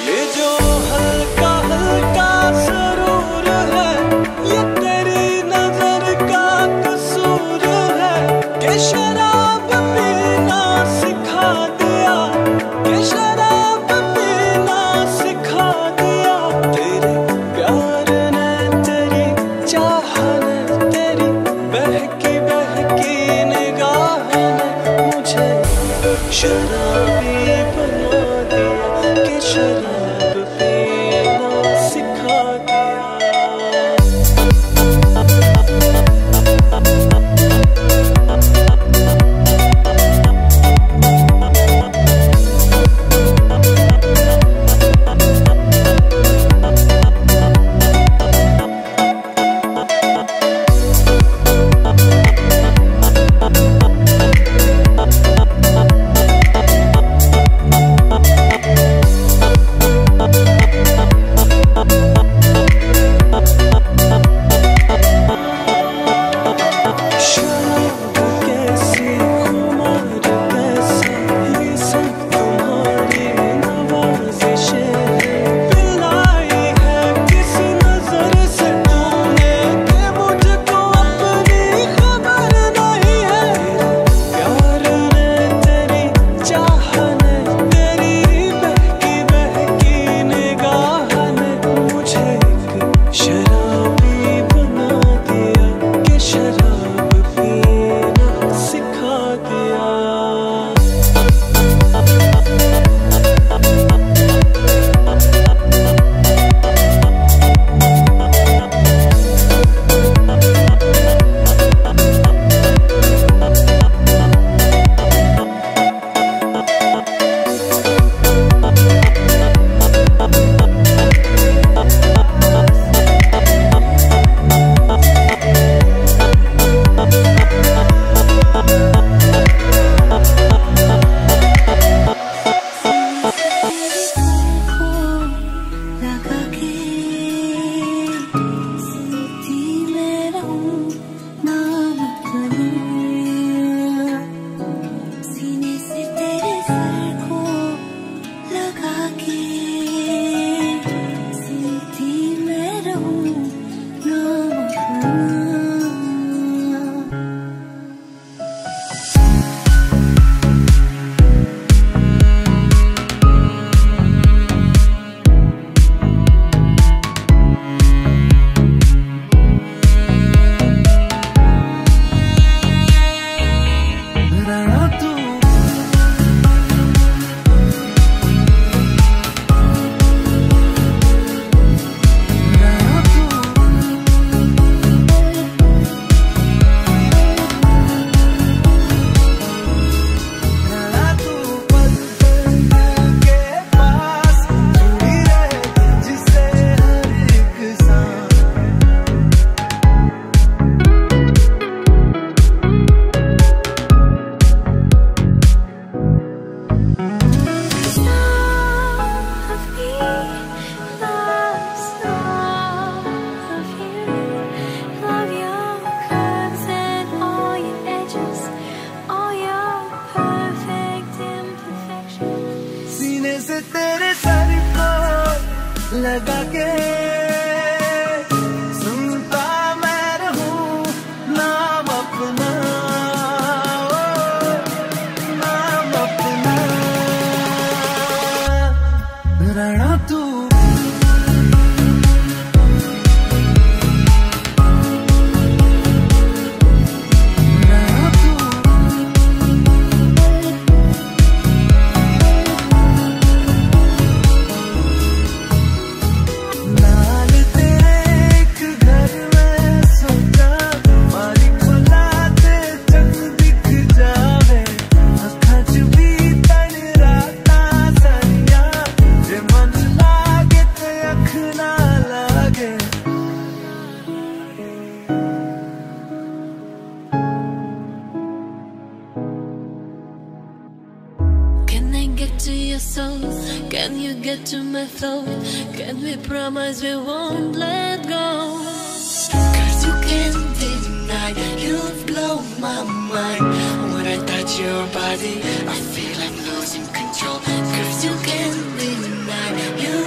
ये जो हल्का हल्का सुरूर है, ये तेरी नजर का कसूर है कि शराब पीना सिखा दिया, कि शराब पीना सिखा दिया। तेरे प्यार ने, तेरी चाह ने, तेरी बहकी बहकी निगाह ने मुझे शराबी बना दिया, कि शराब पीना सिखा दिया। तेरे सर को लगा के सुनता मैं रहूं नाम अपना, नाम अपना रहना तू। To your soul, can you get to my throat? Can we promise we won't let go? 'Cause you can't deny you've blown my mind. When I touch your body, I feel I'm losing control. 'Cause you can't deny you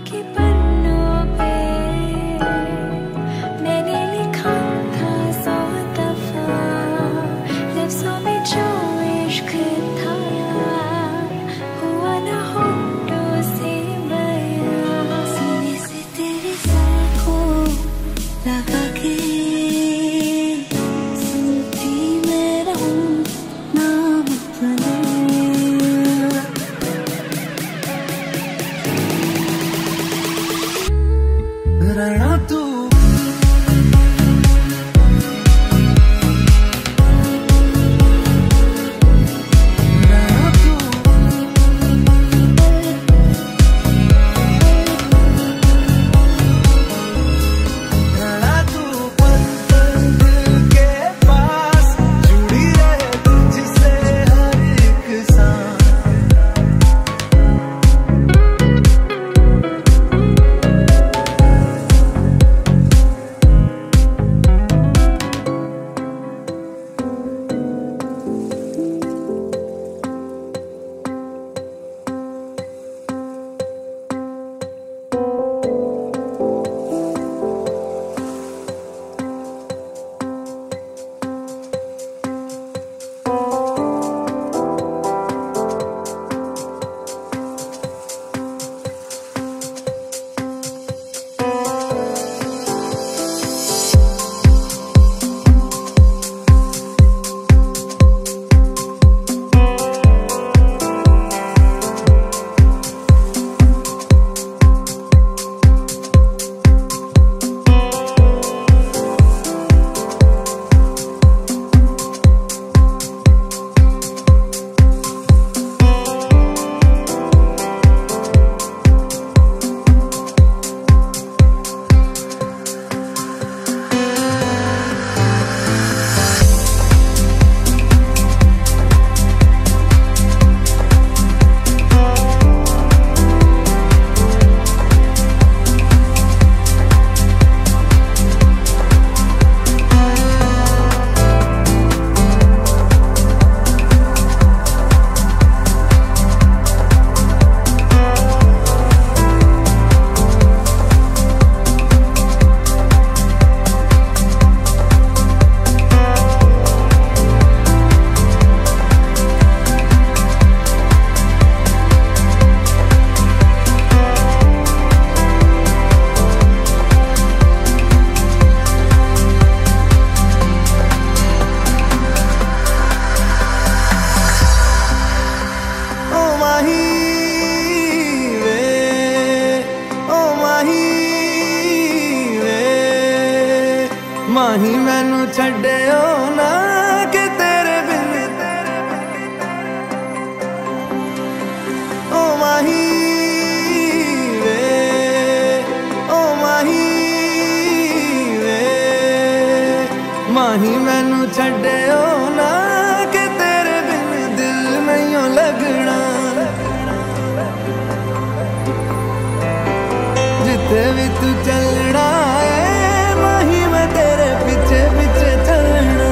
के पन्नों पे मैंने लिखा था 100 दफा लफ्जों में जो इश्क था हुआ ना होठों से बयां सीने से तेरे सर को लगा के सुनती मैं रहूं नाम अपना रहना तू माही मैनू छड्डियो ना कि तेरे बिन ओ माही वे ओ माही वे माही मैनू छड्डियो ना कि तेरे बिन दिल नहीं लगना जिथे भी तू चलना पीछे पीछे चलना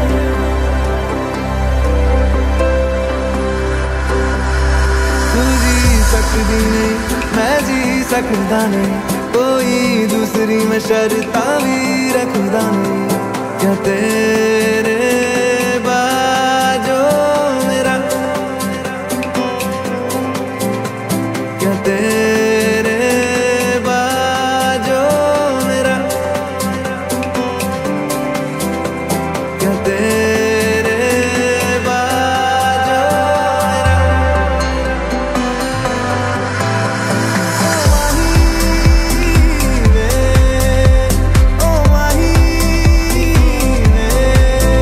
तू जी सकती नहीं मैं जी सकता नहीं कोई दूसरी मैं शर्ता भी रखदा नहीं क्या तेरे बाजो मेरा क्या तेरे बाजो मेरा क्या तेरे बाजो मेरा। ओ माही वे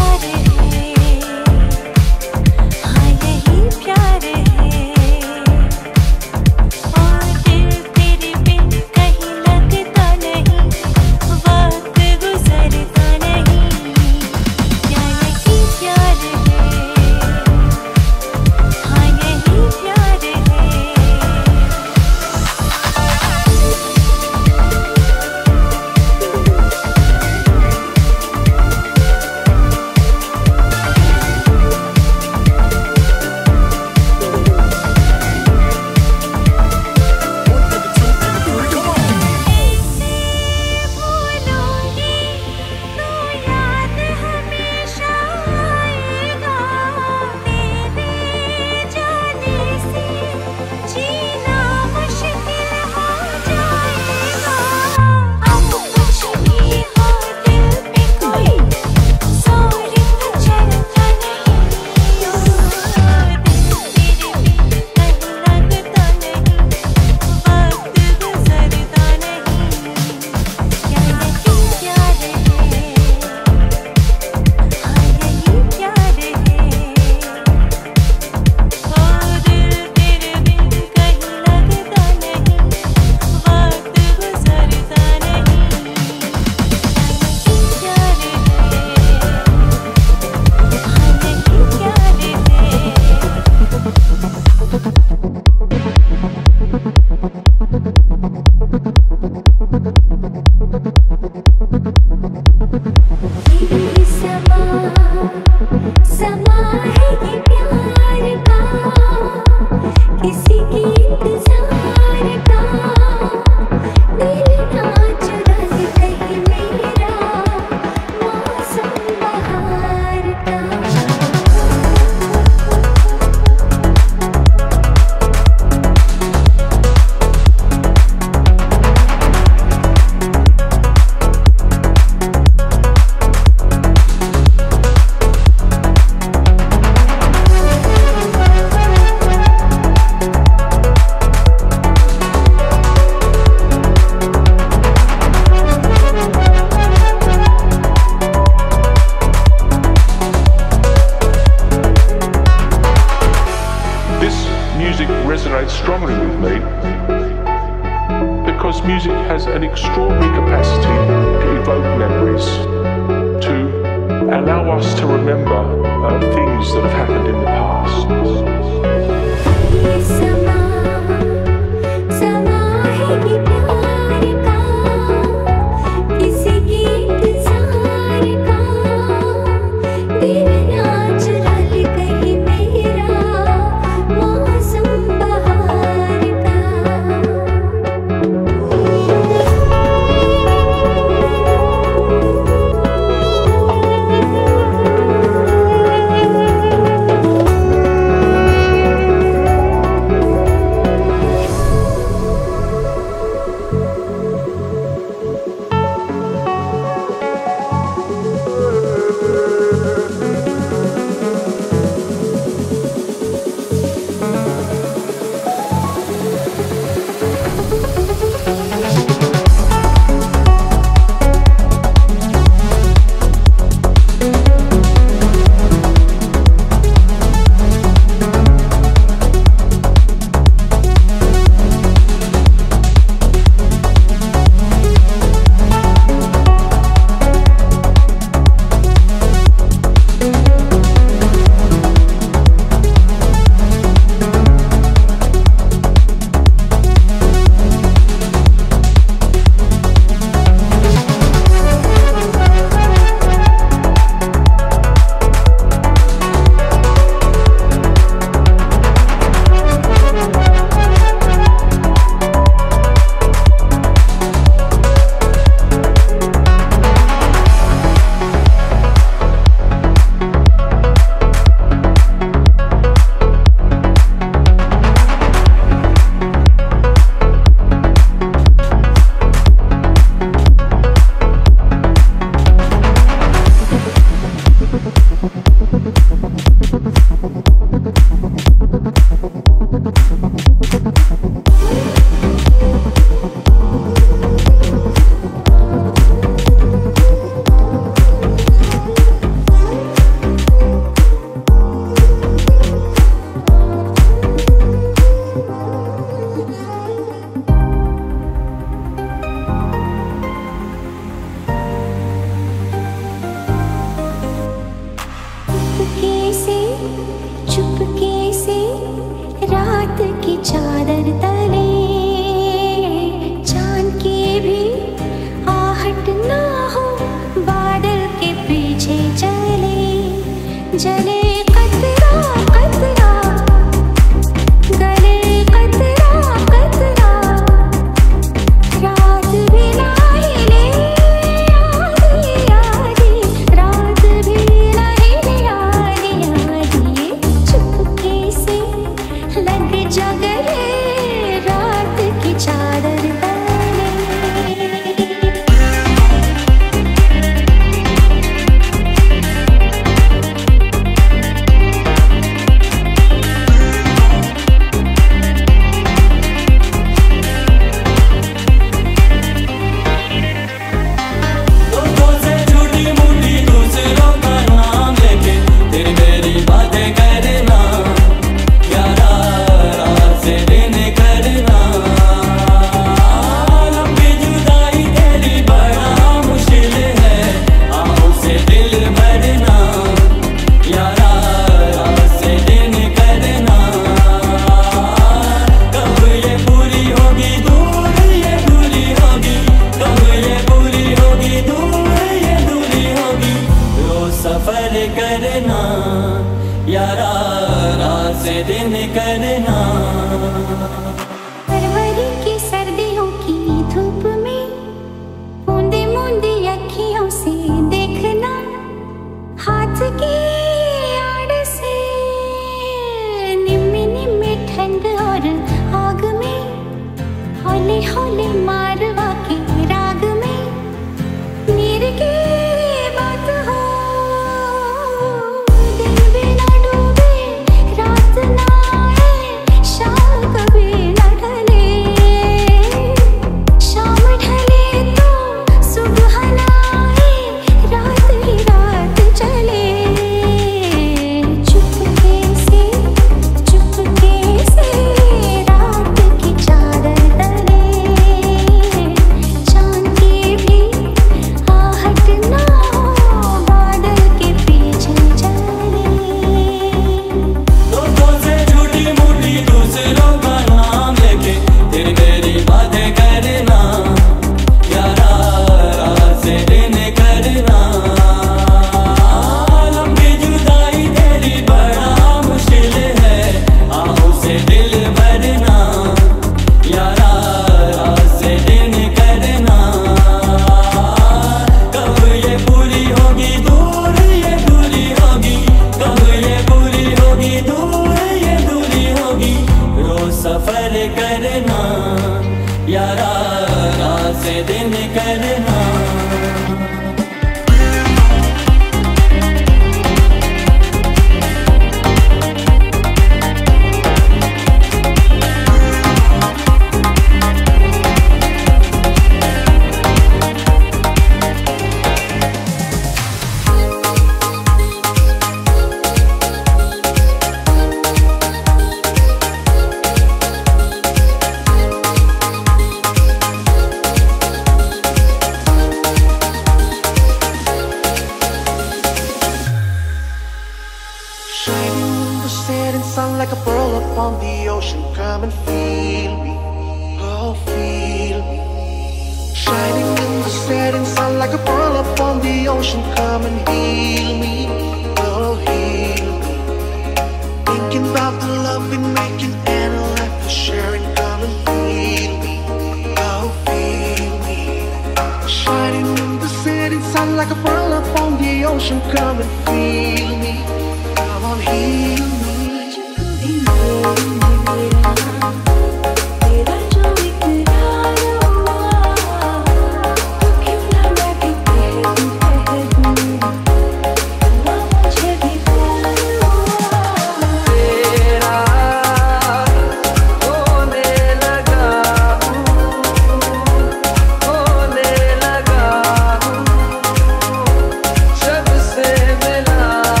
जब से मिला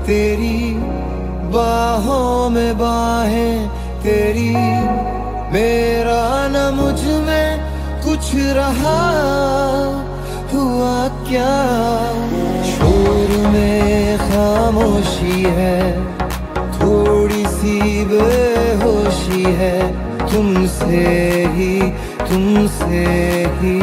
तेरी बाहों में बाहें तेरी, मेरा न मुझ में कुछ रहा हुआ क्या। शोर में खामोशी है, थोड़ी सी बेहोशी है, तुमसे ही तुमसे ही।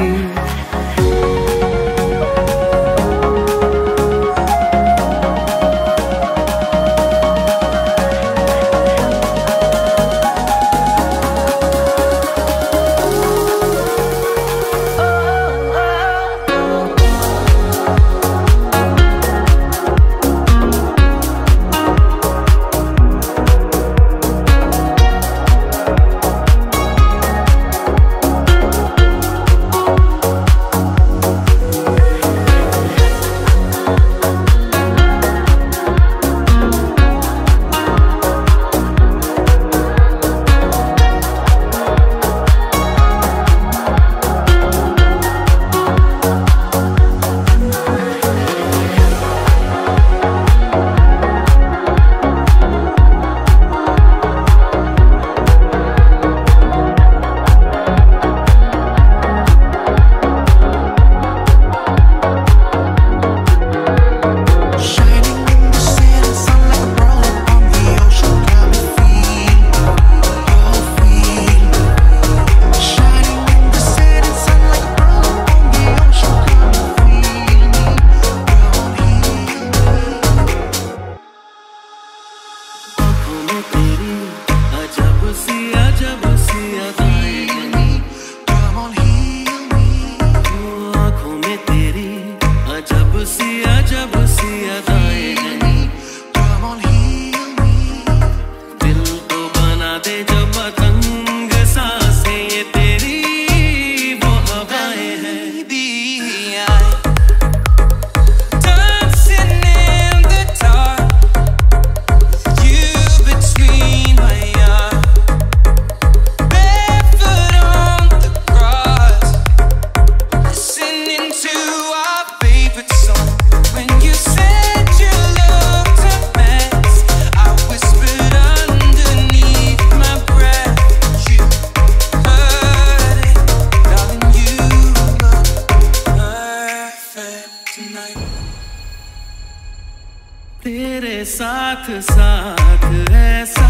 तेरे साथ साथ ऐसा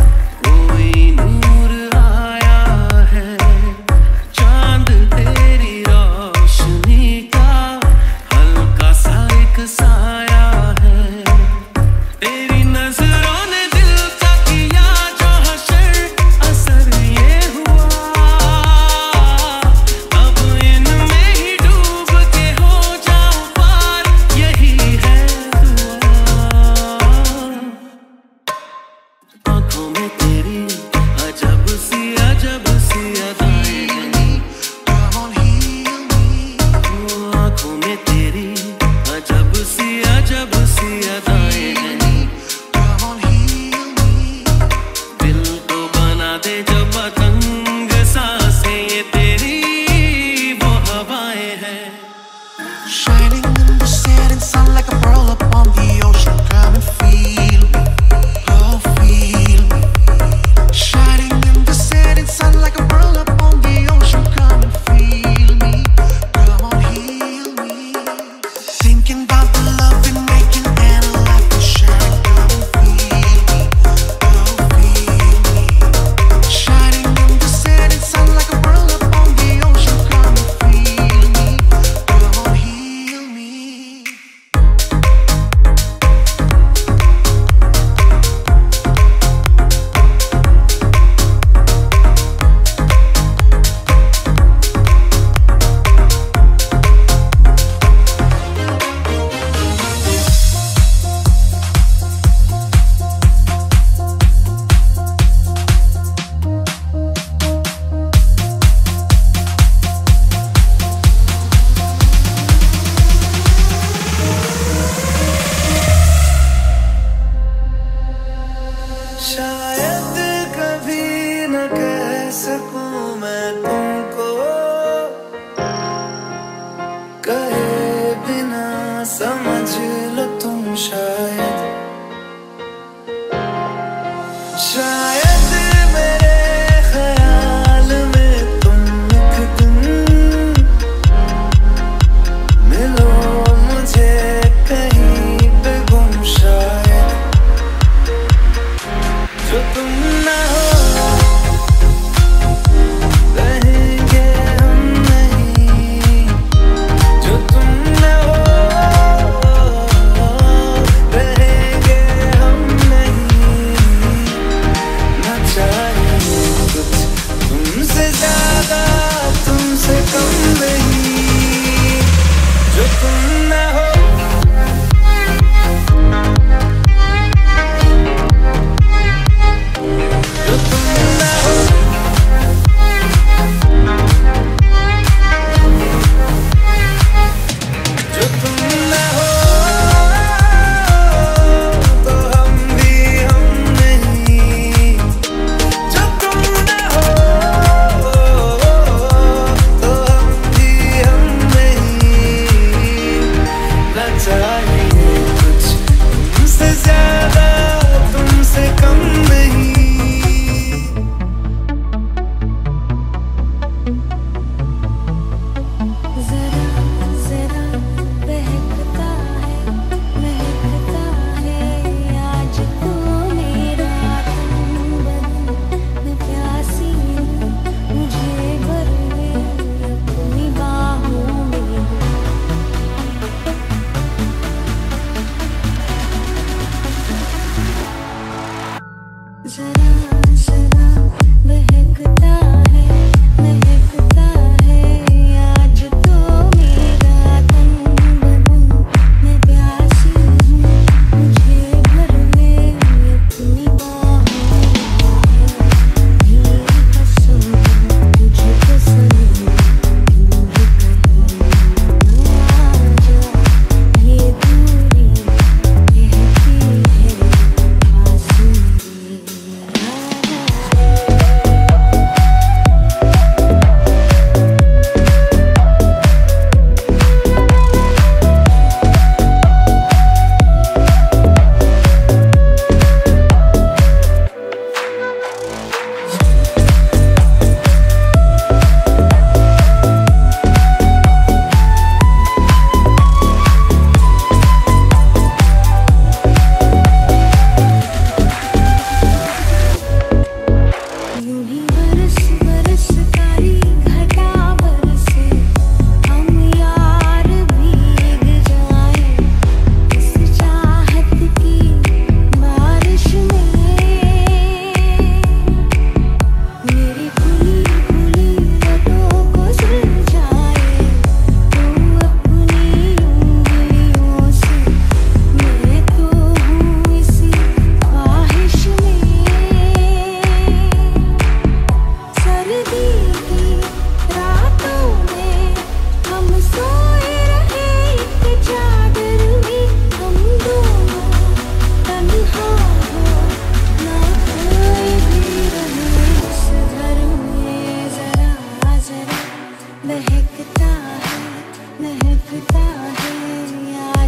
कोई नूर आया है, चांद तेरी रोशनी का हल्का सा एक साया है। तेरी नजरों ने दिल का किया जो हशर, असर ये हुआ अब इनमें ही डूब के हो जाऊं पार, यही है आँखों में तेरी अजब सी अदाएं हैं, आँखों में तेरी अजब सी अदाएं हैं। दिल को बना दे जब पतंग सांसें, ये तेरी वो हवाएं हैं। Shining in the setting sun like a pearl upon the ocean. Come and feel me, oh feel me. Shining in the setting sun like a pearl upon the ocean. Come and feel me, come on heal me. Thinking about the love we're making and a life we're sharing. Come and feel me, oh feel me. Shining in the setting sun like a pearl upon the ocean. Come and feel me, come on heal me. शायद कभी न कह सकूं मैं तुमको, कहे बिना समझ लो तुम शायद।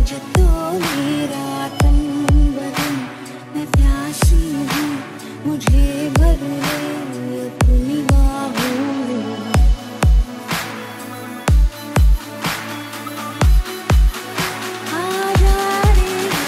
आज तो मेरा तन बदन मैं प्यासी हूँ, मुझे भर ले अपनी बाहों में। आजा रे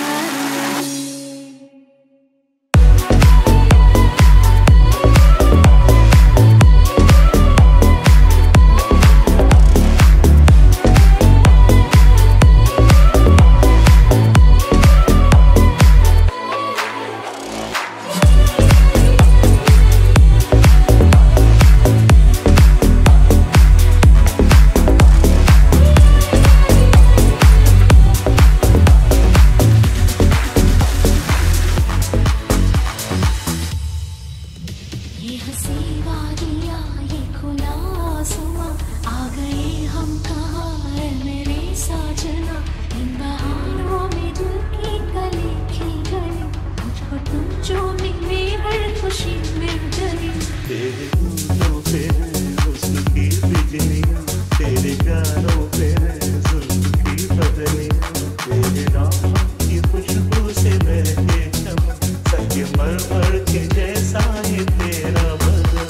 ये हंसी वादियाँ, ये खुला आसमां, आ गए हम कहाँ है मेरे साजना। इन बहारों में दिल की कली खिल गई, मुझको तुम जो मिले हर खुशी मिल गई। तेरे होठों पे है हुस्न की बिजलियाँ, तेरे गालों पे है जुल्फ की बदलियाँ, तेरे नाम की खुशबू से महके चमन, संगमरमर के जैसा है तेरा बदन।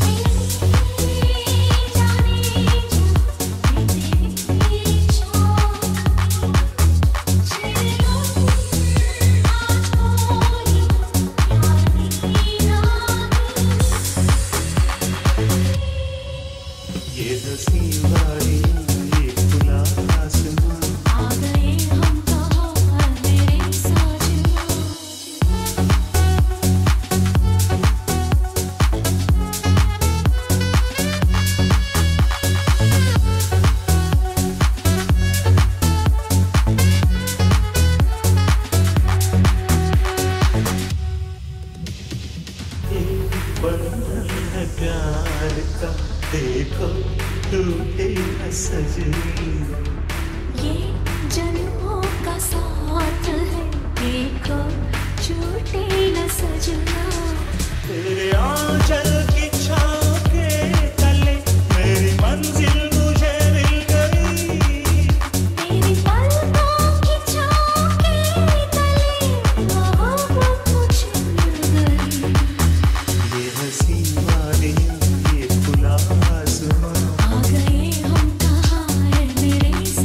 ये हंसी वादियाँ, ये खुला आसमां, आ गए हम कहाँ है मेरे साजना। एक बंधन है प्यार का, देखो टूटे न सजनी। ये जन्मों का साथ है, देखो छूटे न सजना। तेरे आंचल की छाँव के तले मेरी मंजिल मुझे मिल गई। तेरी पलकों की छाँव के तले मोहब्बत मुझे मिल गई। ये हंसी वादियाँ, ये खुला आसमां, आ गए हम कहाँ है मेरे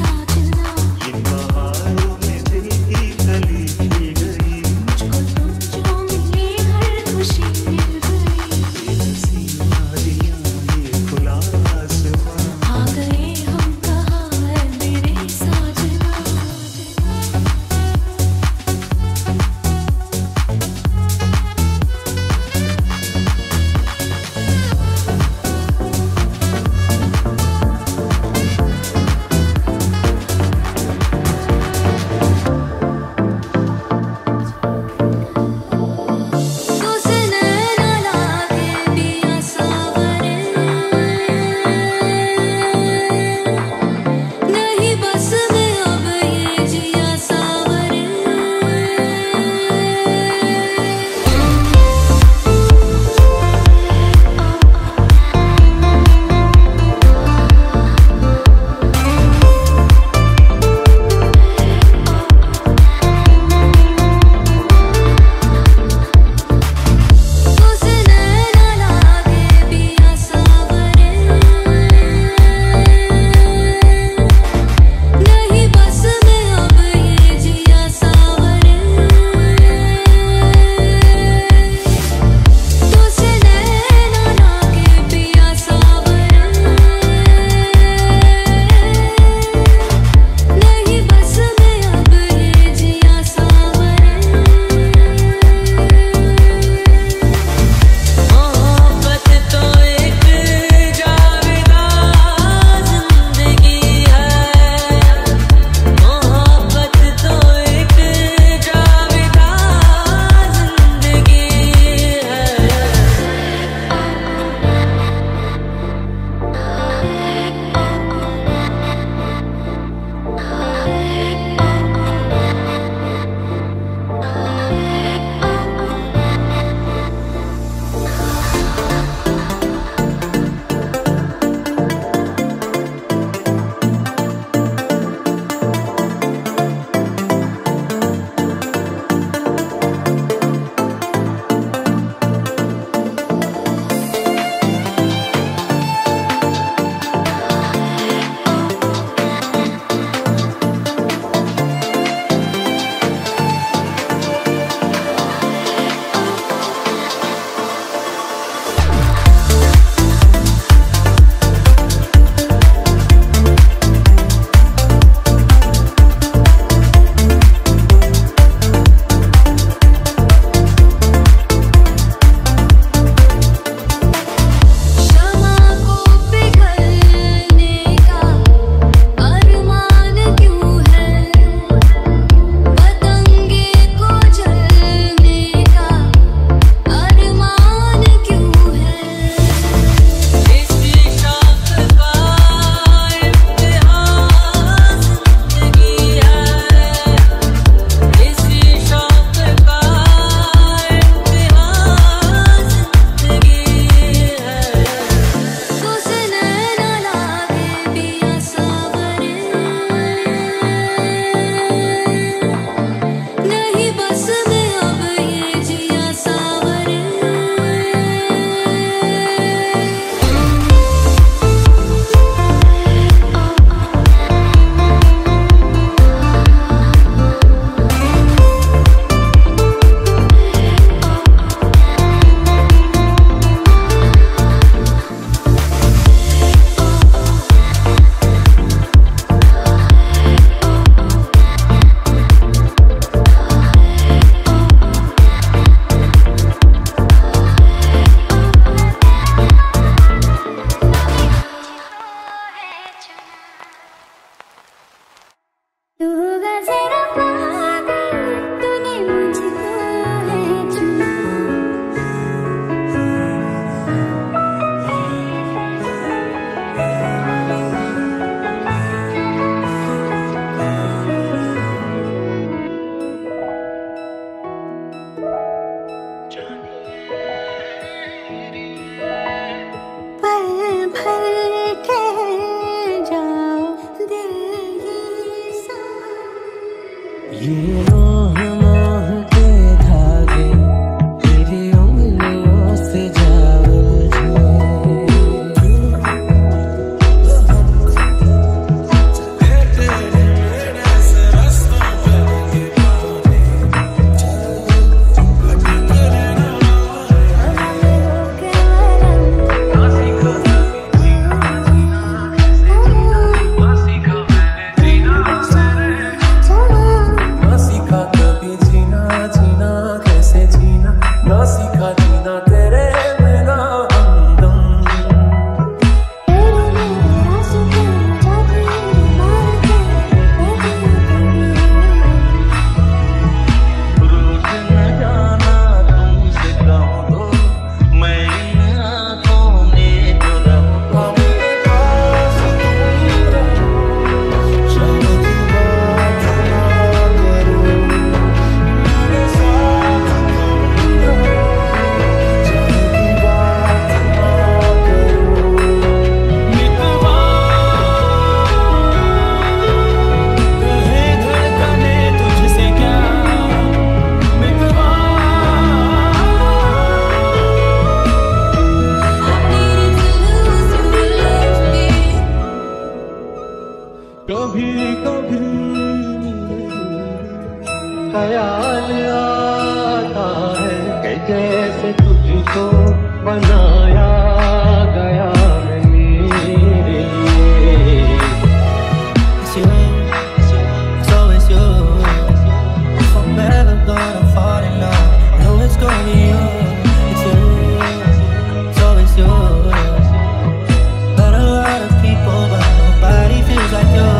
ख्याल आता है कि जैसे तुझको बनाया गया है मेरे लिए। It's you, so it's you. If I'm ever gonna fall in love, I know it's gonna be you. It's you, so it's you. Got a lot of people, but nobody feels like you.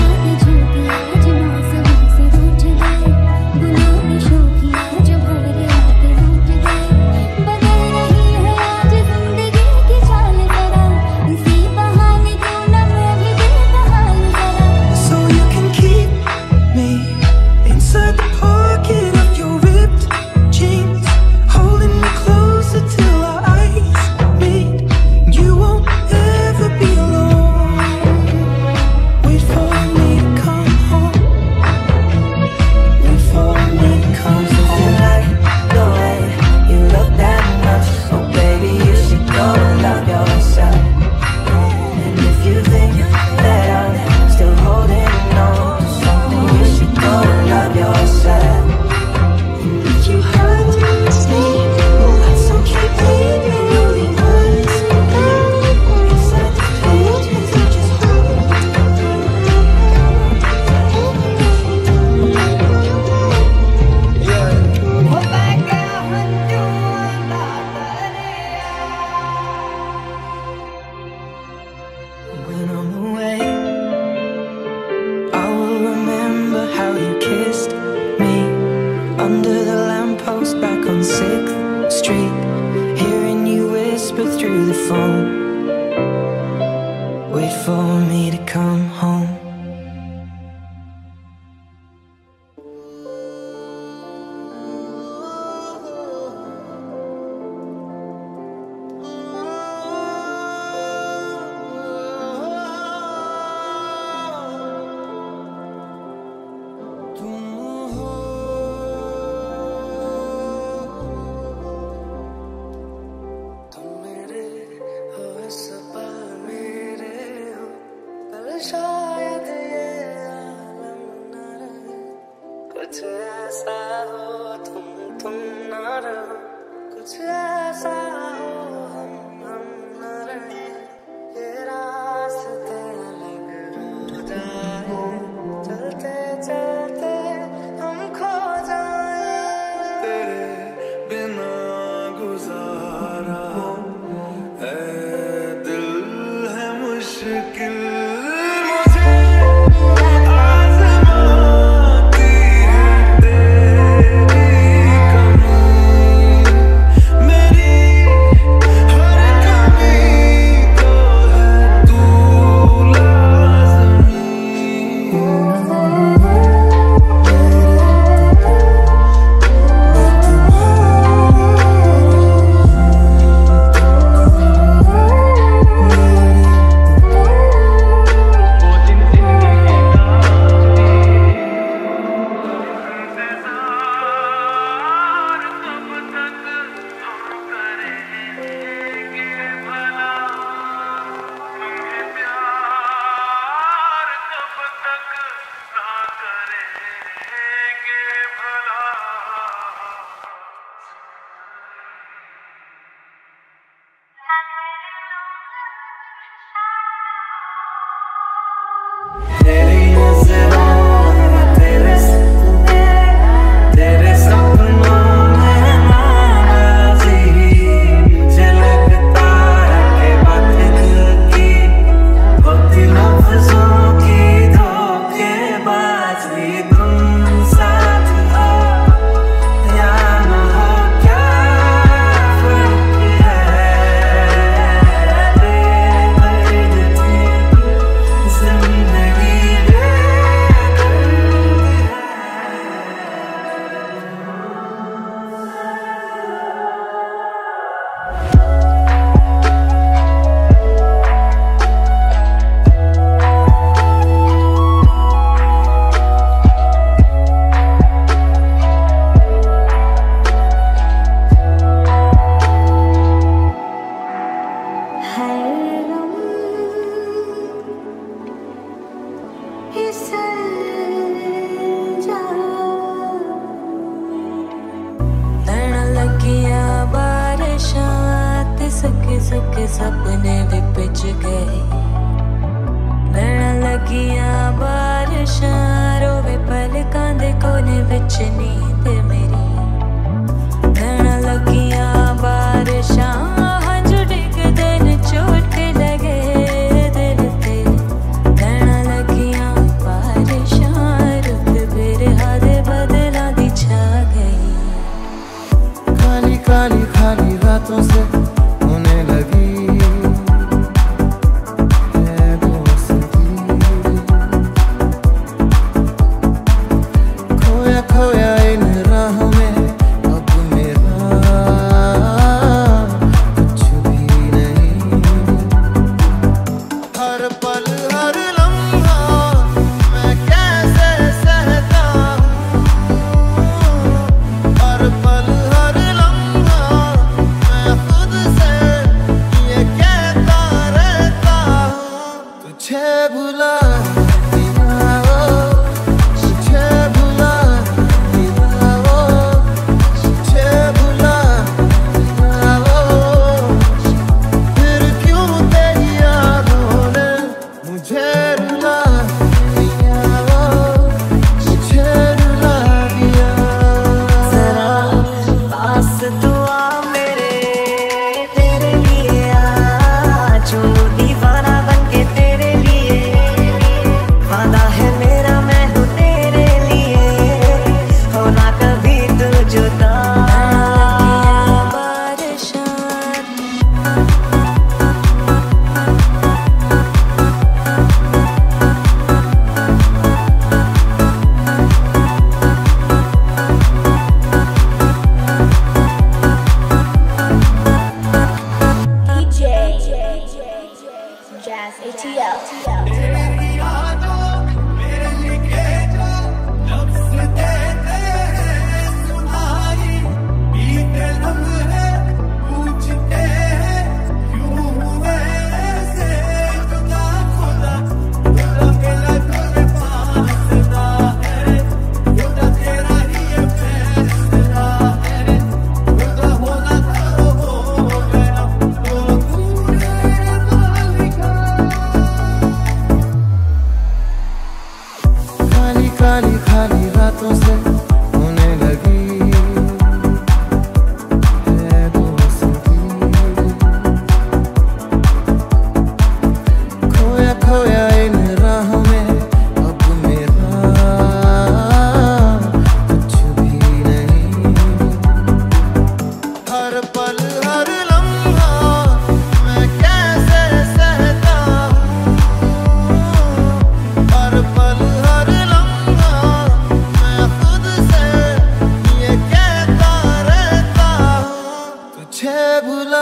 When I'm away, I will remember how you kissed me under the lamppost back on 6th Street, hearing you whisper through the phone, wait for me to come home. शायद ये आलम न रहे, कुछ ऐसा हो तुम न रहो, कुछ ऐसा हो हम न रहे, ये रास्ते अलग हो जाए, चलते चलते हम खो जाए, तेरे बिना गुजारा है दिल है मुश्किल। मेरी उसके सपने भी पिच गए नैना लगियां बारिशां रोवे पलकां दे कोने विच नींद मेरी नैना लगियां बारिशां हंझू डिगदे न चोट लगे दिल ते नैना लगियां बारिशां रुत बिरहा दे बदलां दी छा गई खाली खाली खाली रातों से होने लगी खोया इन राहों में अब मेरा कुछ भी नहीं हर पल हर लम्हा मैं कैसे सहता हूँ हर पल हर लम्हा मैं खुद से ये कहता रहता हूँ तुझे भुला खाली खाली रातों से होने लगी है दोस्ती खोया खोया इन राहों में अब मेरा कुछ भी नहीं हर पल हर लम्हा मैं कैसे सहता हूँ हर पल हर भुला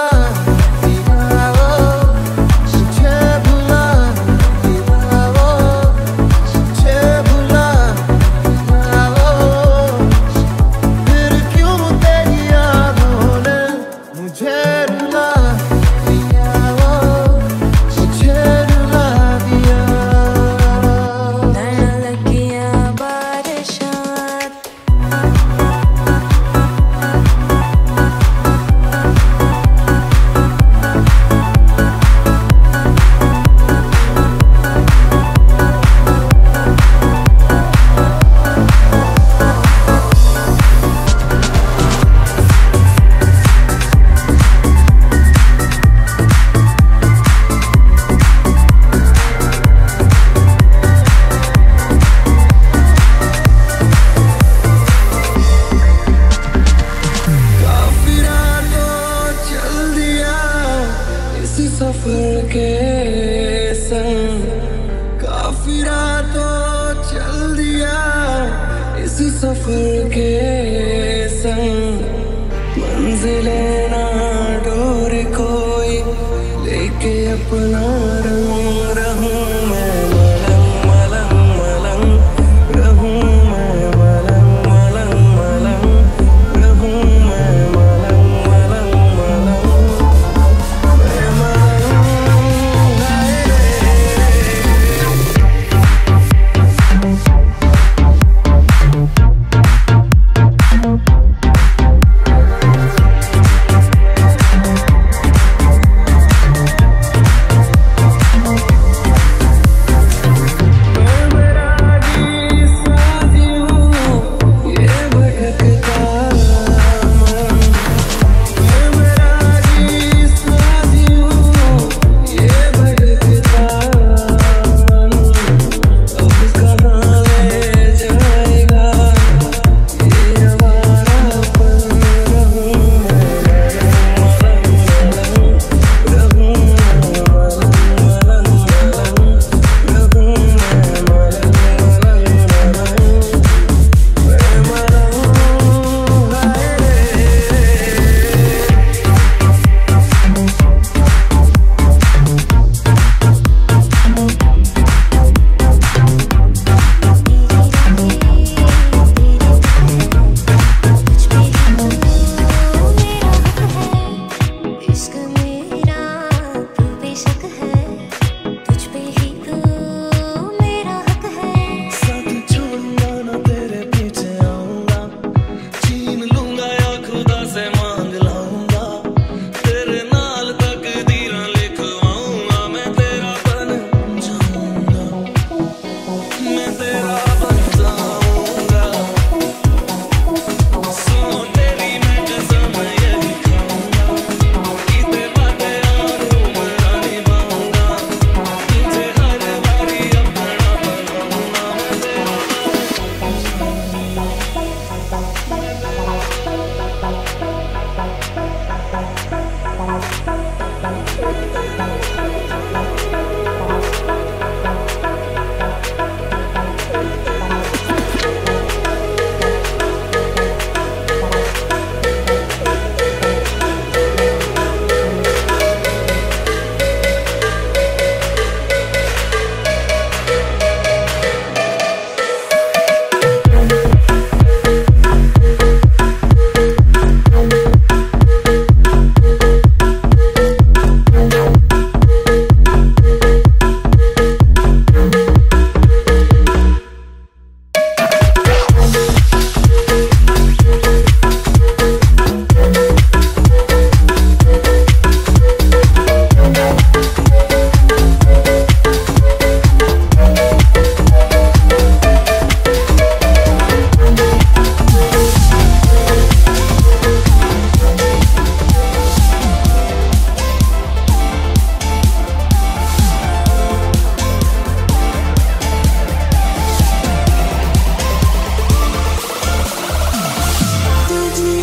फिर क्यों तेरी यादों ने मुझे रुला दिया मुझे रुला दिया नैना लगियां बारिशां सफर के संग काफी रातों चल दिया इस सफर के संग मंजिलें ना डोर कोई लेके अपना रंग रहूं मैं मलंग मलंग मलंग रहूं मैं मलंग मलंग मलंग रहूं मैं मलंग मलंग मलंग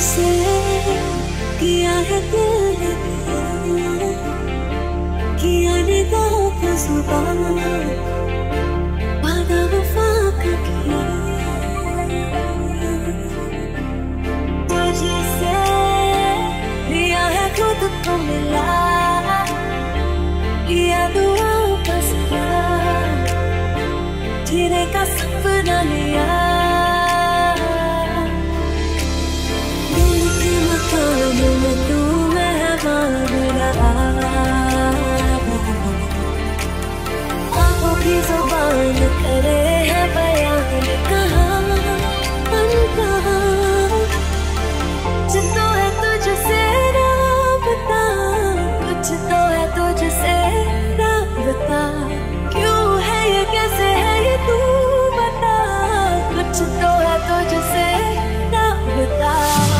तुझसे किया है दिल ने प्यार, किया निगाहों पे जुबान, वादा वफा का किया। तुझसे लिया है खुद को मिला, लिया दुआओं का सिला, जीने का सपना लिया। तू मेहमान रहा, आँखों की जुबान करे है बयान कहाँ अनकहा। कुछ तो है तुझसे राबता, कुछ तो है तुझसे राबता, क्यों है ये कैसे है ये तू बता। कुछ तो है तुझसे राबता।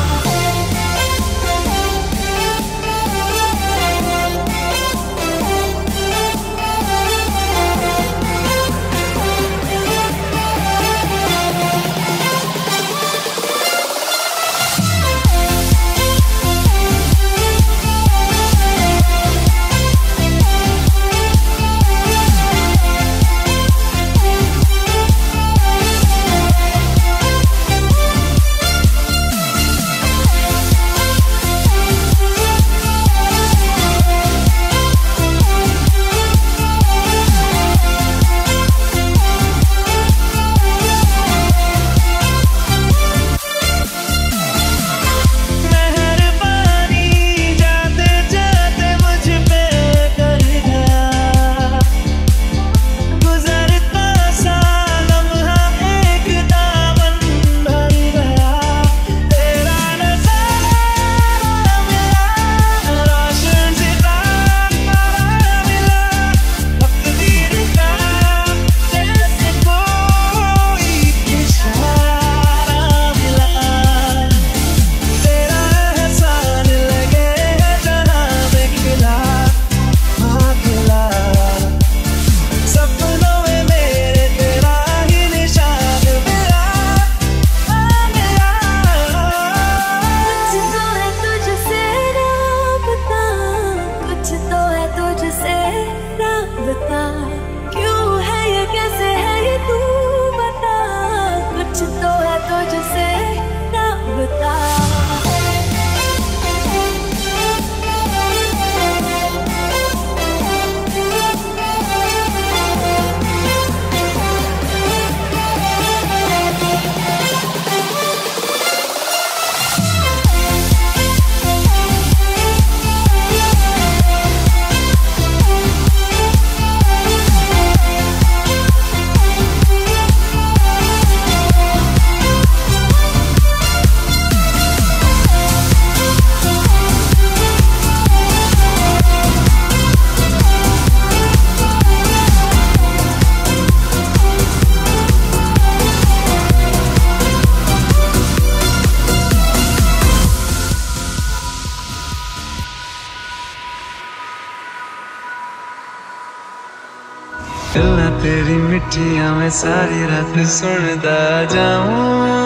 गल्लां तेरी मिठियां मैं सारी रात सुनदा जाऊं,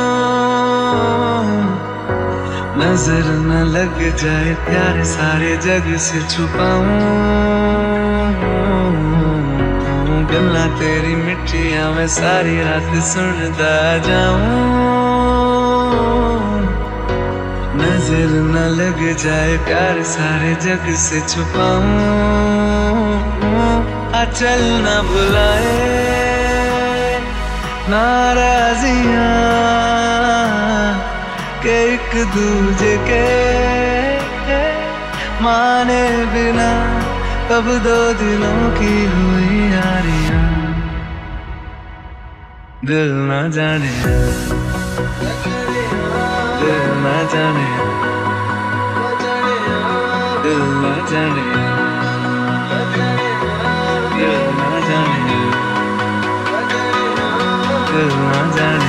नजर न लग जाए प्यार सारे जग से छुपाऊं। गल्लां तेरी मिठियां मैं सारी रात सुनदा जाऊं, नजर न लग जाए प्यार सारे जग से छुपाऊं। चल न बुलाए नाराजियां के एक दूजे के माने बिना, कब दो दिलों की हुई यारियां। दिल न जाने, दिल न जाने, दिल न जाने, दिल न जाने, दिल न जाने,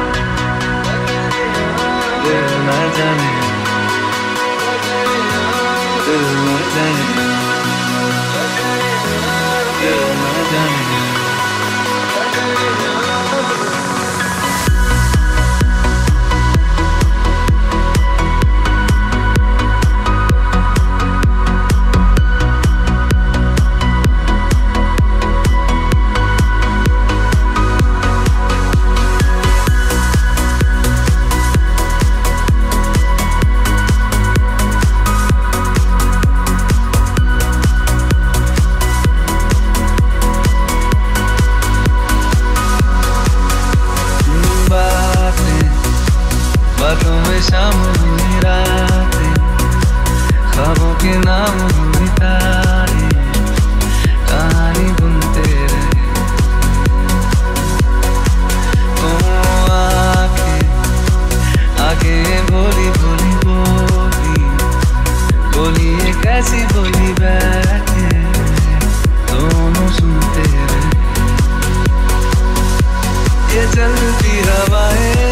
दिल न जाने, दिल न जाने, दिल न जाने। शाम हुई रातें, ख्वाबों के नाम हुई तारीख, कहानी बुनते रहे। ओ आके बोली बोली बोली बोली, ये कैसी बोली बैठे दोनों सुनते रहे। ये चलती हवाएं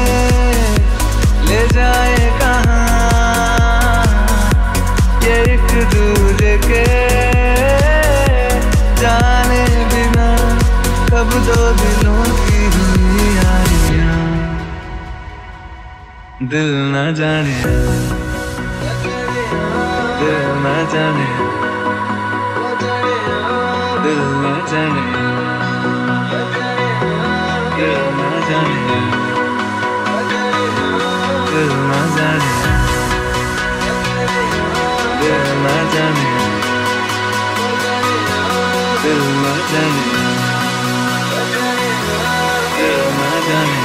ले जाए कहाँ, ये एक दूजे के जाने बिना कब दो दिलों की हुई यारियां। दिल न जाने, दिल न जाने, दिल न जाने, दिल न जाने, दिल न जाने, दिल न जाने, दिल न जाने, दिल न जाने।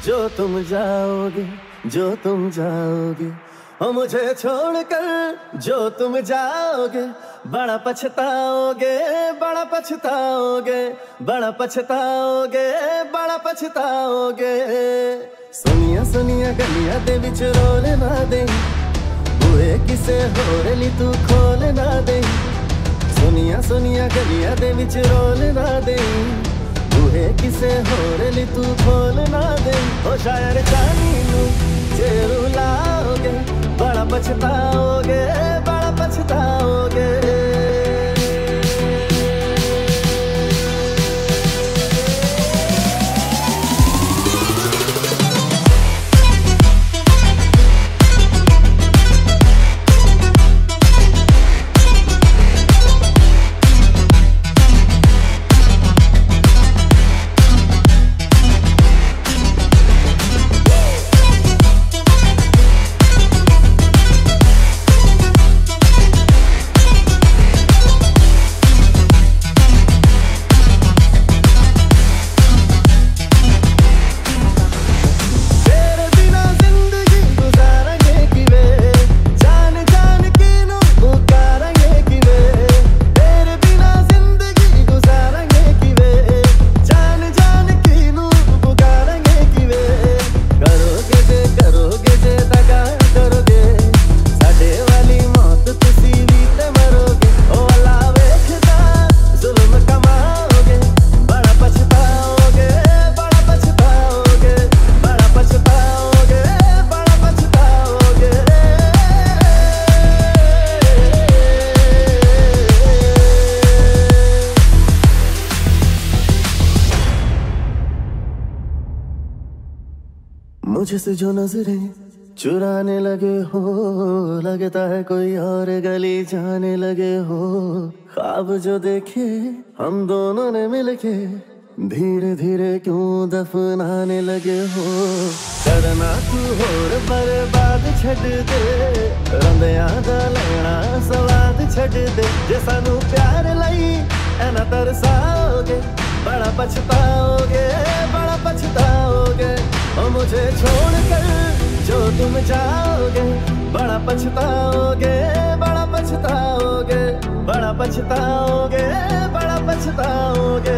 जो तुम जाओगे, जो तुम जाओगे, ओ मुझे छोड़कर जो तुम जाओगे, बड़ा पछताओगे, बड़ा पछताओगे, बड़ा पछताओगे, बड़ा पछताओगे। सुनिया सुनिया गलिया दे विच रोल ना दे, बुए किसे होर ली तू खोल ना दे। सुनिया सुनिया गलिया दे विच रोल ना दे, बुए किसे होर ली तू खोल ना दे। ओ शायर जानी नू जे रुलाओगे, बड़ा पछताओगे, बड़ा पछताओगे। मुझसे जो नजरें चुराने लगे हो, लगता है कोई और गली जाने लगे हो। ख्वाब जो देखे हम दोनों ने मिलके, धीरे धीरे क्यों दफनाने लगे हो। करना तू होर बर्बाद छड़ दे, रंदियां दा लेना स्वाद छड़ दे। जे सानू प्यार लई ऐना तरसाओगे, बड़ा पछताओगे, बड़ा पछताओगे। ओ मुझे छोड़कर जो तुम जाओगे, बड़ा पछताओगे, बड़ा पछताओगे, बड़ा पछताओगे, बड़ा पछताओगे।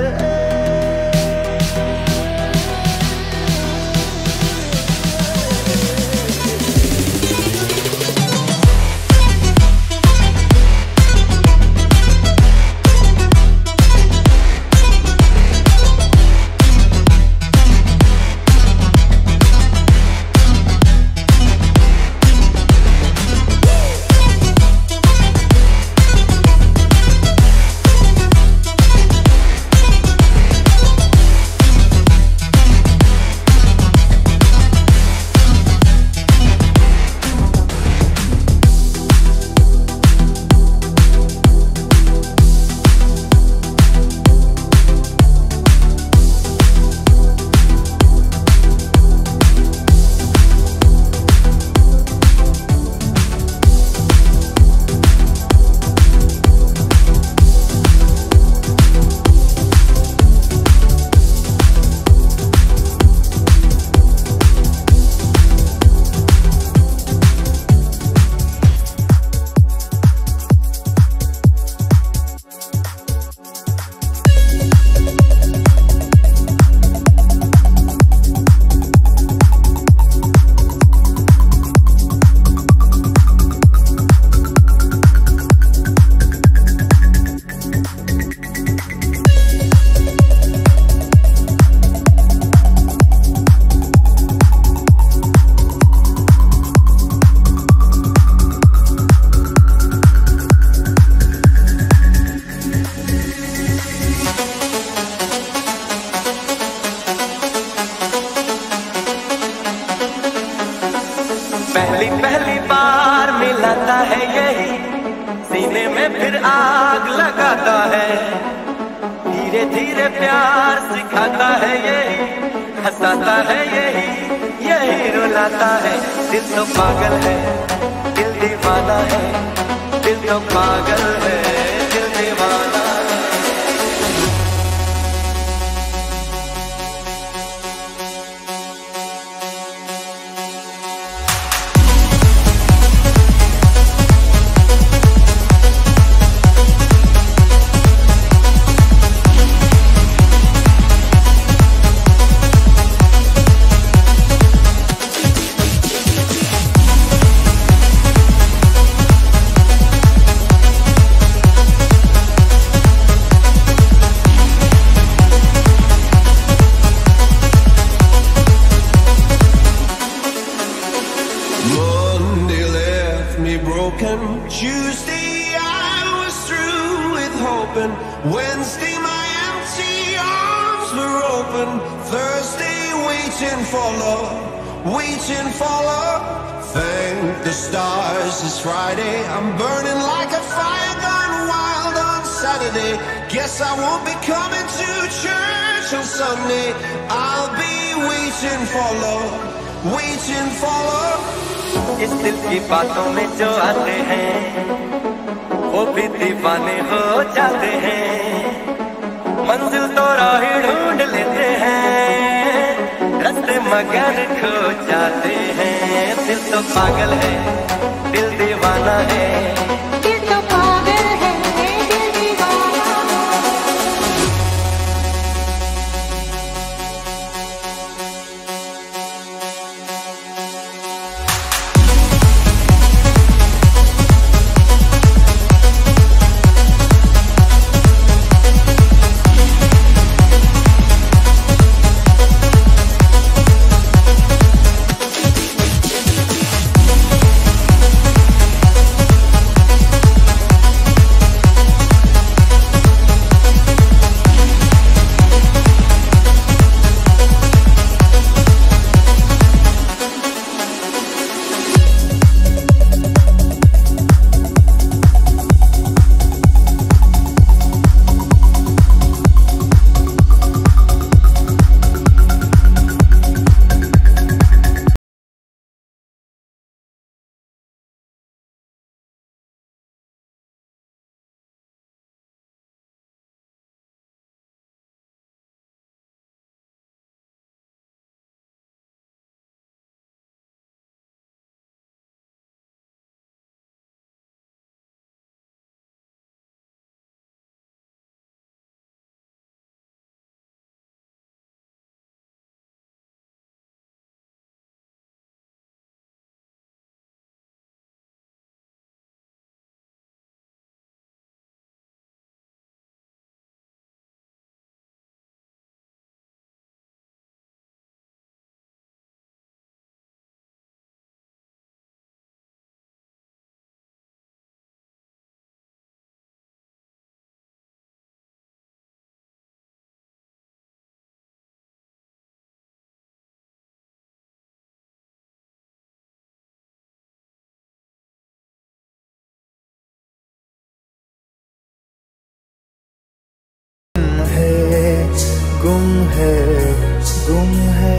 पहली पहली बार मिलाता है यही, सीने में फिर आग लगाता है। धीरे धीरे प्यार सिखाता है यही, हंसाता है यही, यही रुलाता है। दिल तो पागल है, दिल दीवाना है, दिल तो पागल है, दिल दीवाना है। open. Wednesday, my empty arms were open. Thursday, waiting for love, waiting for love. Thank the stars, it's Friday. I'm burning like a fire gone wild on Saturday. Guess I won't be coming to church on Sunday. I'll be waiting for love, waiting for love. इस दिल की बातों में जो आते हैं वो भी दीवाने हो जाते हैं। मंजिल तो राह ढूंढ लेते हैं, रास्ते मगर खो जाते हैं। दिल तो पागल है, दिल दीवाना है। दिल तो पागल है, दिल दीवाना है। गुम है, गुम है।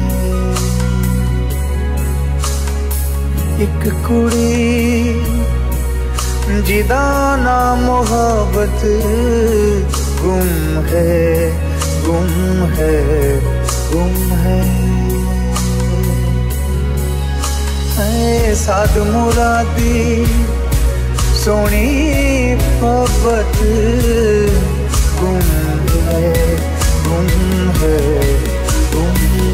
एक कुड़ी जिदा ना मोहब्बत गुम है, गुम है, गुम है। ऐ साद मुरादी सोनी मोहब्बत गुम है, गुम है, गुम है।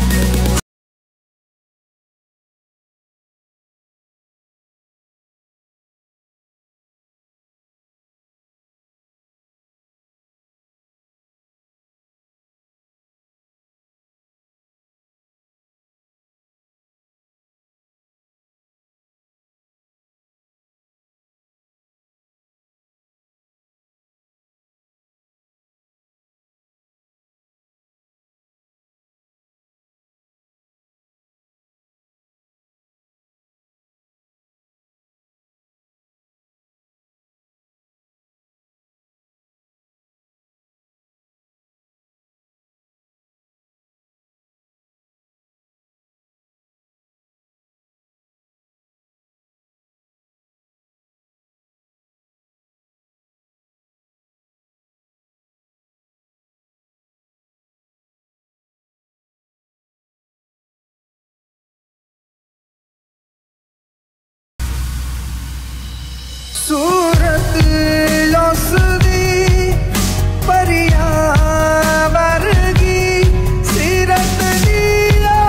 सूरत लौसदी परिया वर्गी सीरत नीला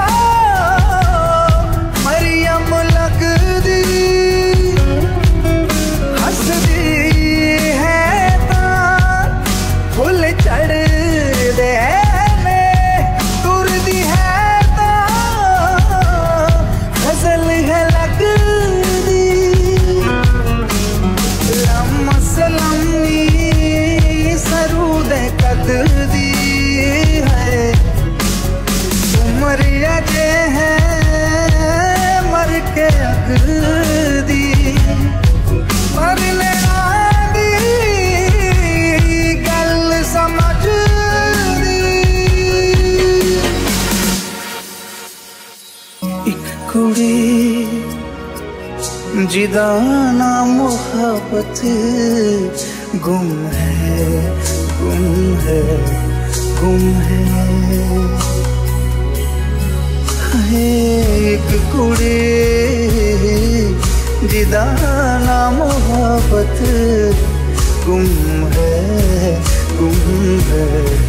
मरियम लगदी हसदी है तां फुल चढ़ दे ने तुरदी है तां गजल है लगदी जिदाना मोहब्बत गुम है गुम है गुम है एक कुड़ी जिदाना मोहब्बत गुम है गुम है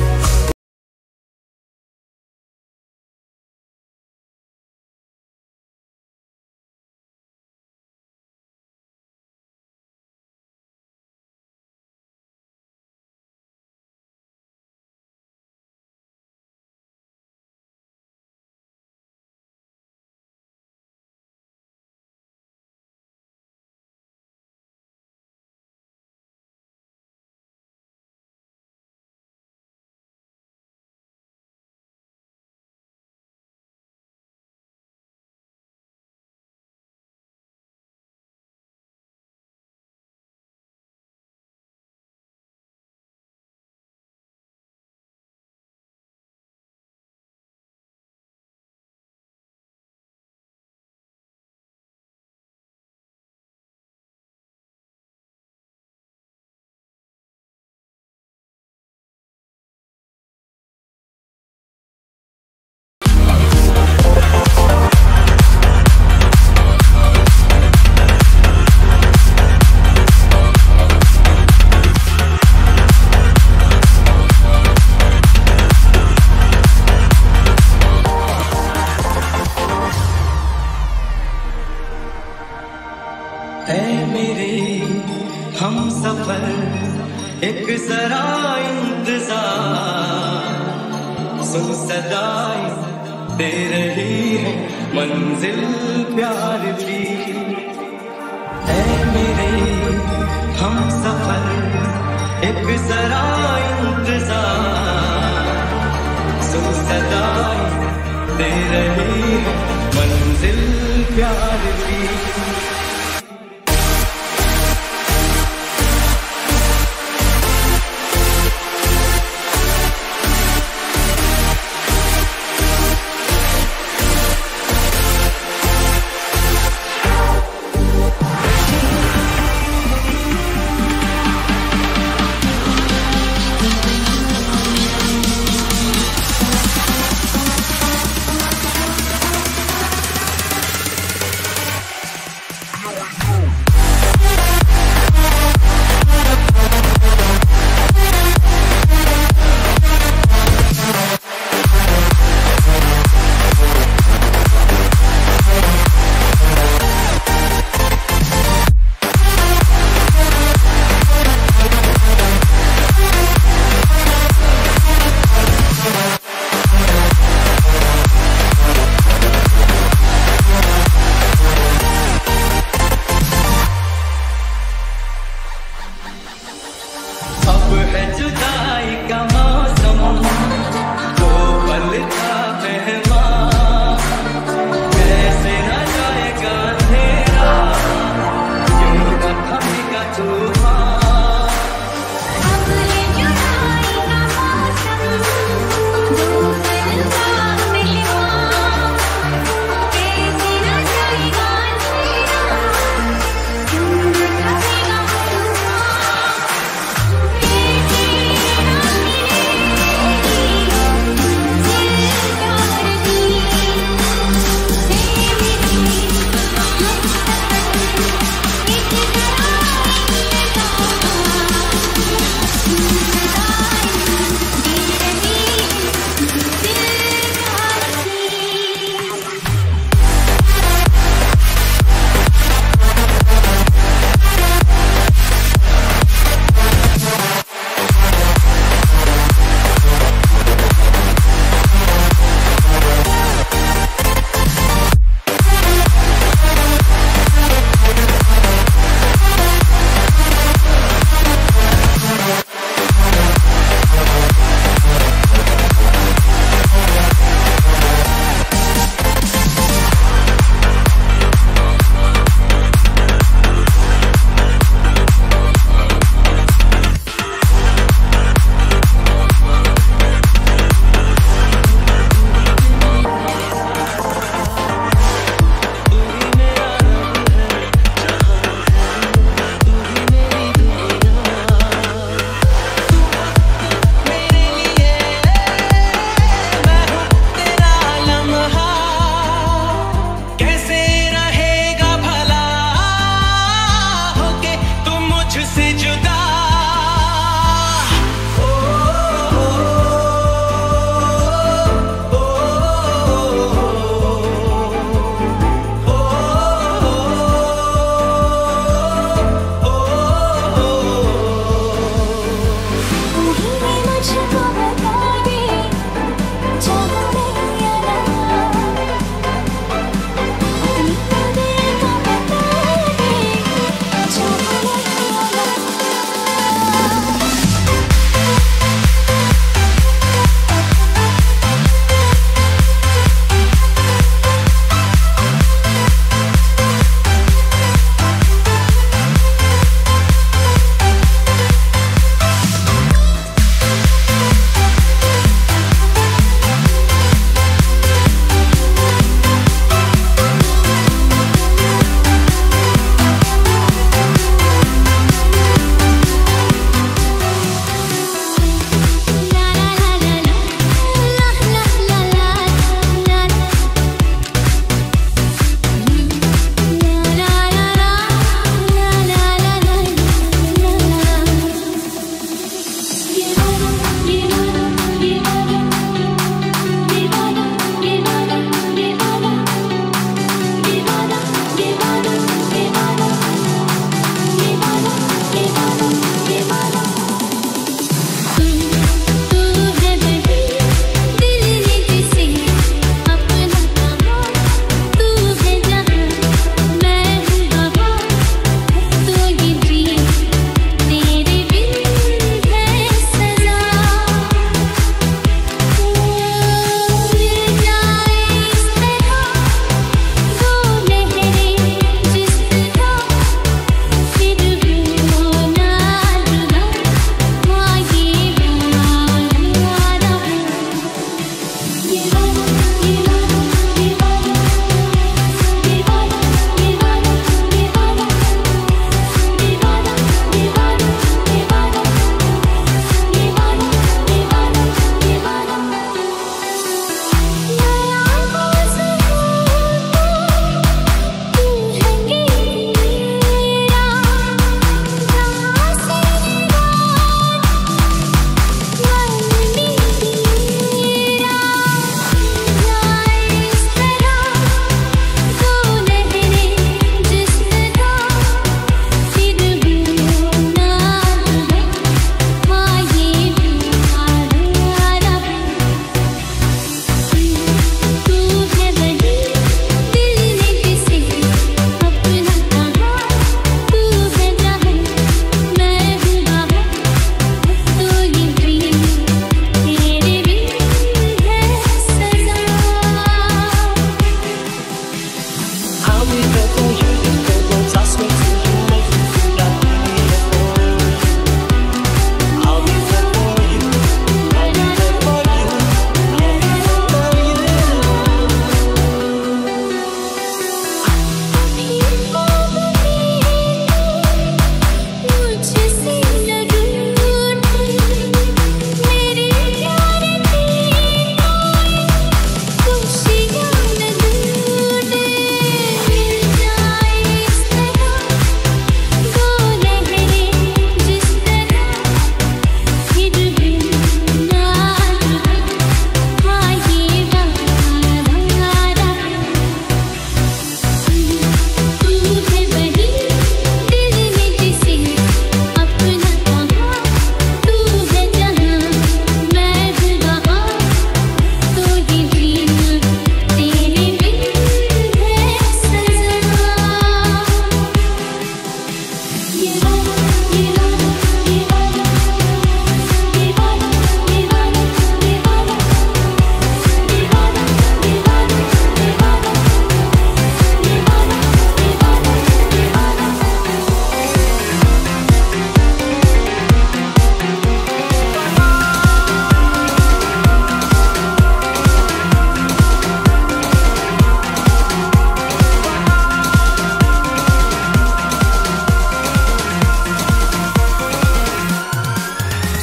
हम सफर एक जरा इंतजार सुन सदाई दे रही है मंजिल प्यार की है मेरे हम सफर एक जरा इंतजार सुन सदाई दे रही है मंजिल प्यार की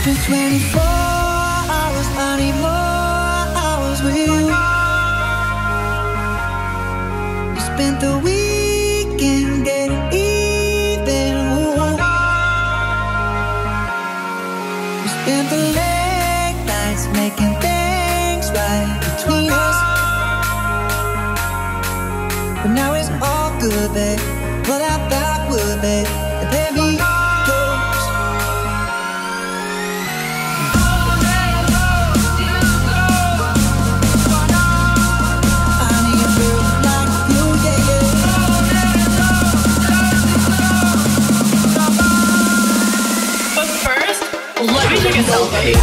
After 24 hours, I need more hours with you. We spent the weekend getting even. Ooh. We spent the late nights making things right between us. But now it's all good, babe. What I thought would, babe. And there we go. Let me take a selfie.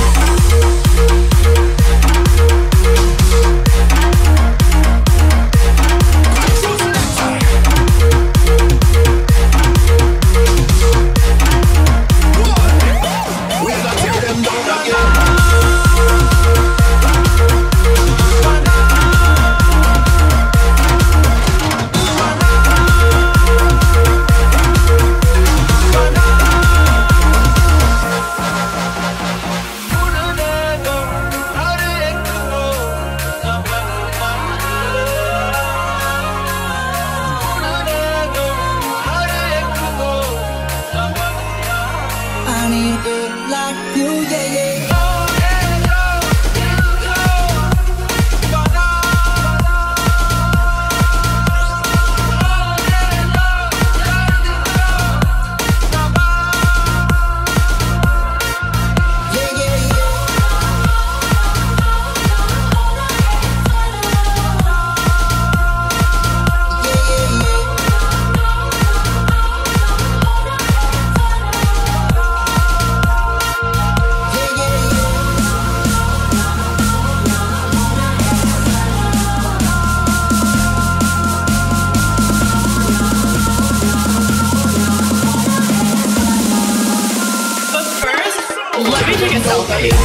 Let me take a selfie.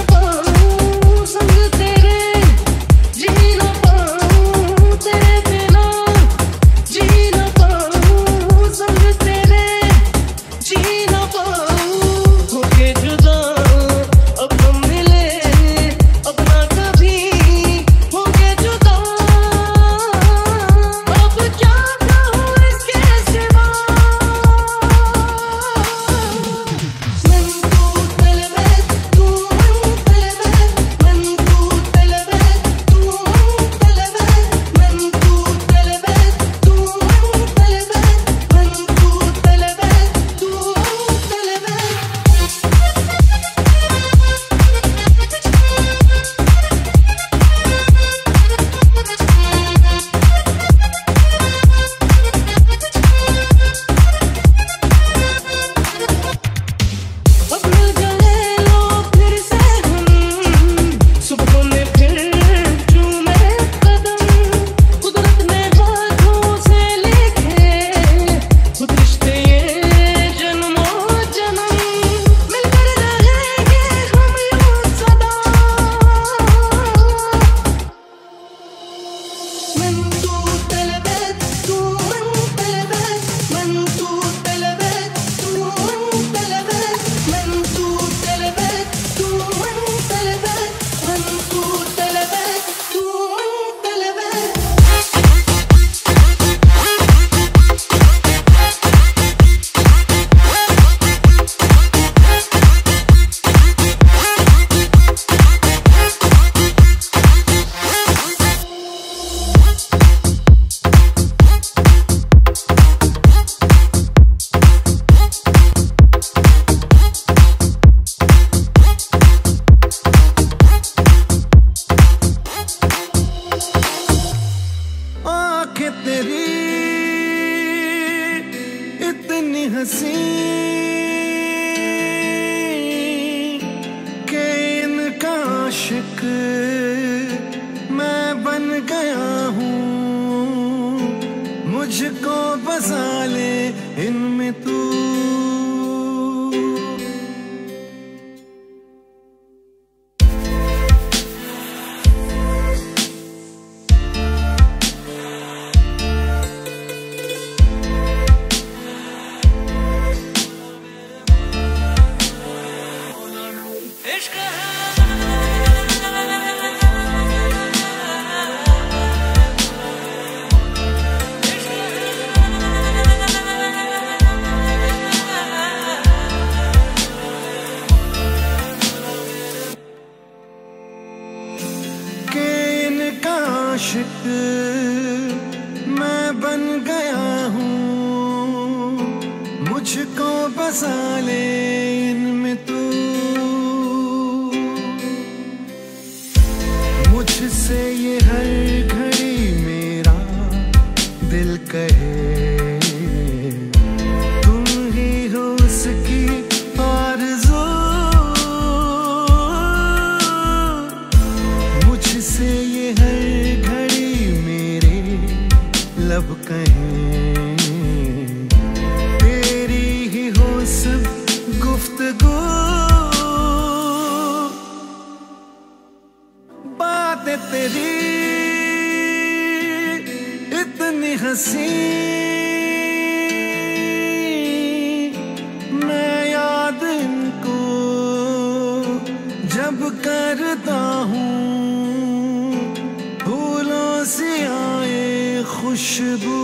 तेरे बिना तेरी इतनी हंसी के इनका आशिक मैं बन गया हूँ। मुझको बसा ले इनमें तू। आशिक मैं बन गया हूँ। मुझको बसा ले इनमें तू। मुझसे ये हर घड़ी मेरा दिल कहे तुम ही हो उसकी आरज़ू। मुझसे ये हर लब कहें तेरी ही हो सब गुफ्तगू। बातें तेरी इतनी हंसी मैं याद इनको जब करता हूँ। फूलों से आए खुशबू।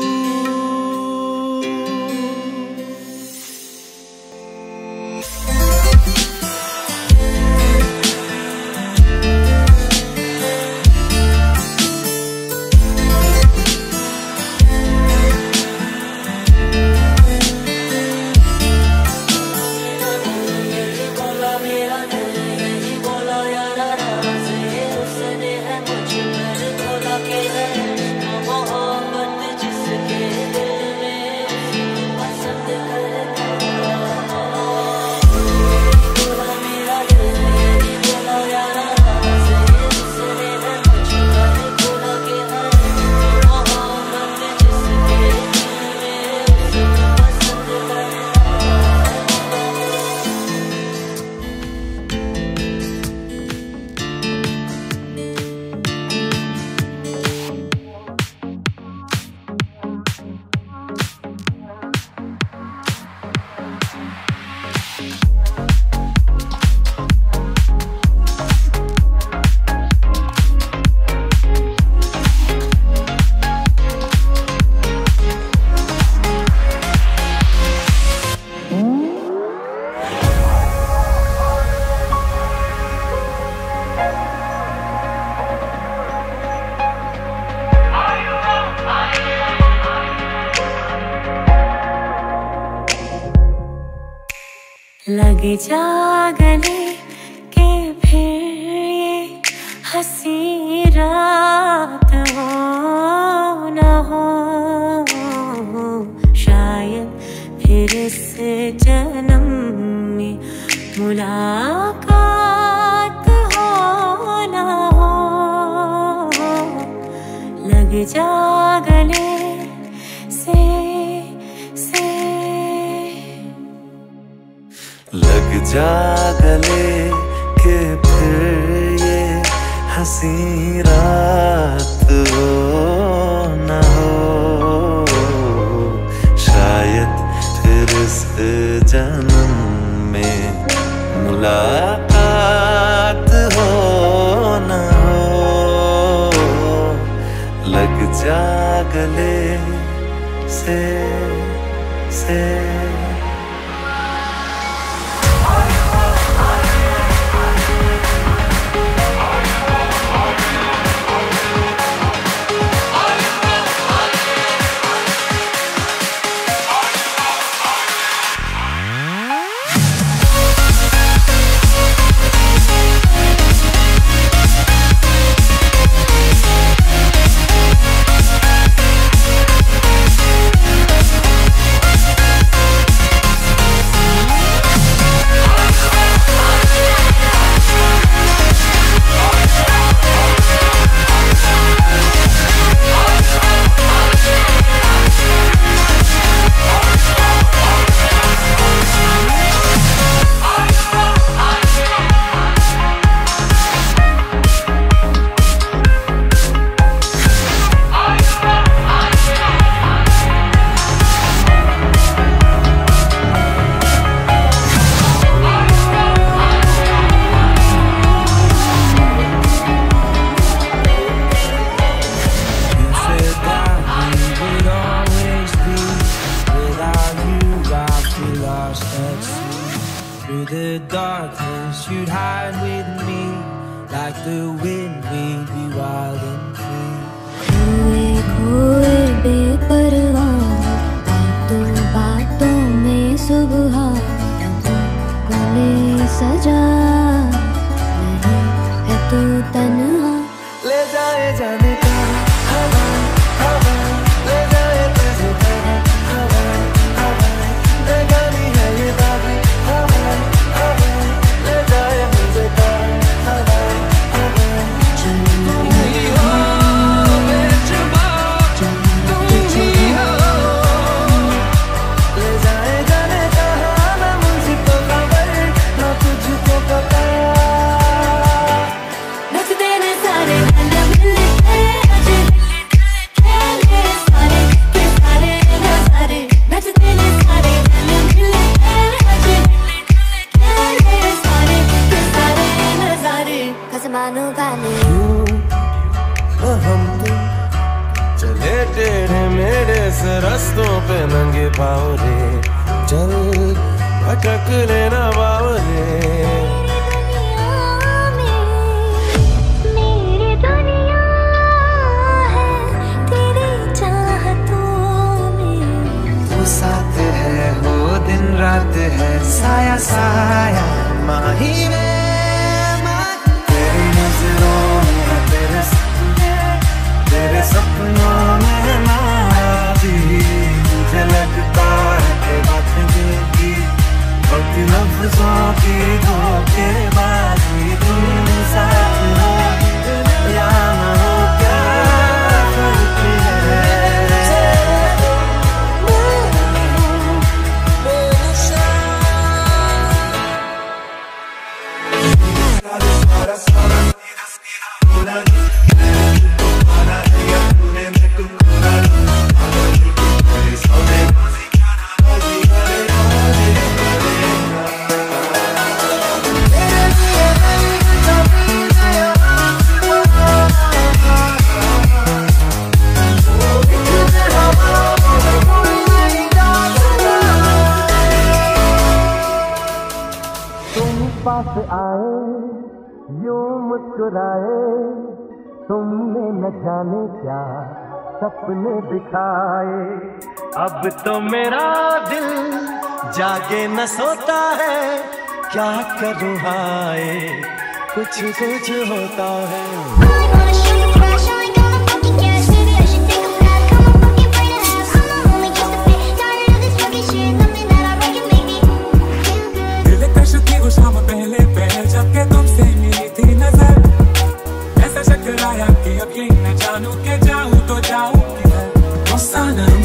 लगे जा गले के फिर ये हंसी रात हो न हो। शायद फिर इस जन्म में मुलाकात हो न हो। लगे जा गले लग जा गले के फिर ये हंसी रात हो न हो। शायद फिर इस जन्म में मुलाकात हो न हो। लग जा गले से the darkness, you'd hide with me. Like the wind, we'd be wild and free. खोए खोए बेपरवाह, बातों बातों में सुबह, गले सजा नहीं है तू तन्हा। ले जाए जाने का हवा हवा, ले जाए तुझे कहाँ हवा हवा, बेगानी है ये बाबी हवा हवा, ले जाए मुझे कहाँ हवा हवा। तुम ही हो बेजुबान, तुम ही हो, ले जाए जाने कहाँ, ना मुझको खबर ना तुझको पता। नच देने सारे गले मिल के, खेले सारे के सारे नजारे। नच देने सारे गले मिल के, खेले सारे के सारे नजारे। कसमानो गाने हम तुम चले टेढ़े मेढ़े से रस्तों पे नंगे पाँव रे, चल भटक लेना बाव रे। मेरी दुनिया है तेरी चाहतों में। तू साथ है हो दिन रात है, साया साया माही में, तेरी नजरों में तेरे सपने, तेरे सपनों में नाजी। मुझे लगता है कि बातें देगी वक्त लफ्जों की धोखेबाजी। तुम साथ हो या ना हो, क्या फर्क है। तुम पास आए यूं मुस्कुराए, तुमने न जाने क्या सपने दिखाए। अब तो मेरा दिल जागे न सोता है, क्या करूँ हाय कुछ कुछ होता है। शाम पहले पहल जब के तुमसे मिली थी नजर, ऐसा चक्कर आया कि अब ये न जानू के जाऊं तो जाऊं किधर। गुस्सा न